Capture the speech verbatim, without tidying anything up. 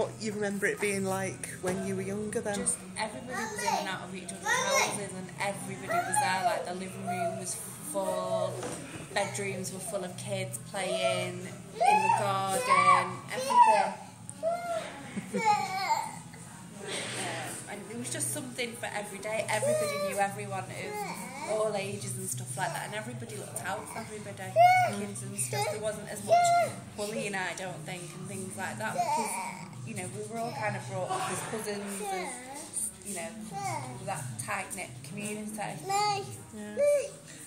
what you remember it being like when you were younger then? Just everybody was in and out of each other's houses and everybody was there. Like the living room was full, bedrooms were full of kids playing, in the garden, everything. Um, and it was just something for every day. Everybody knew everyone of all ages and stuff like that, and everybody looked out for everybody, kids and stuff. There wasn't as much bullying, I don't think, and things like that, because, you know, we were all kind of brought up as cousins and, you know, that tight-knit community. Yeah.